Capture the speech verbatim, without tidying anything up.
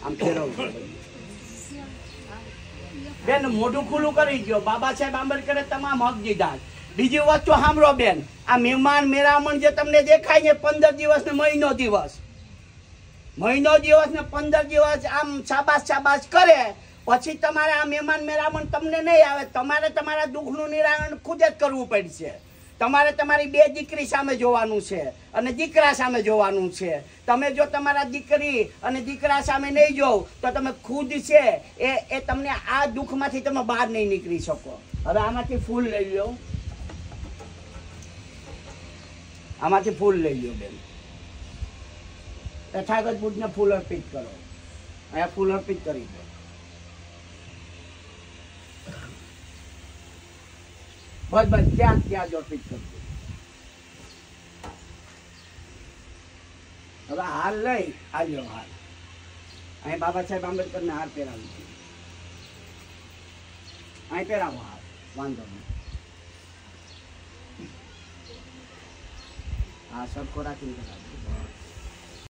આમ ફેરવજો બેન, મોઢું ખુલ્લું કરી ગયો। બાબા સાહેબ આંબેડકરે તમામ હક દીધા। બીજી વસ્તુ સાંભળો બેન, આ મહેમાન મેરામણ જે તમને દેખાય છે પંદર દિવસ ને મહિનો દિવસ મહિનો દિવસ ને પંદર દિવસ આમ શાબાશ શાબાશ કરે, પછી તમારે આ મહેમાન મેરામણ તમને નહીં આવે। તમારે તમારા દુઃખનું નિરાકરણ ખુદ જ કરવું પડશે। તમારે તમારી બે દીકરી સામે જોવાનું છે અને દીકરા સામે જોવાનું છે। તમે જો તમારા દીકરી અને દીકરા સામે નહીં જોવ તો તમે ખુદ છે એ એ તમને આ દુઃખમાંથી તમે બહાર નહીં નીકળી શકો। હવે આમાંથી ફૂલ લઈ લો, આમાંથી ફૂલ લઈ લો બેન। તથાગત બુદ્ધને ફૂલ અર્પિત કરો। અહીંયા ફૂલ અર્પિત કરી દો। બસ બસ ત્યાં ત્યાં જ અર્પિત કરજો। હવે હાર લઈ આજો હાર। અહીં બાબા સાહેબ આંબેડકરને હાર પહેરાવી છે, અહીં પહેરાવો હાર, વાંધો નહીં। હા સરખો રાખીને પહેરાવો।